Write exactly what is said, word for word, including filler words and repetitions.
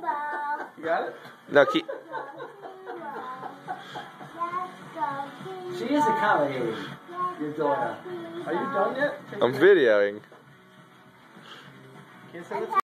You got it? No, keep. She is accommodating, your daughter. Are you done yet? I'm videoing. Can't send it to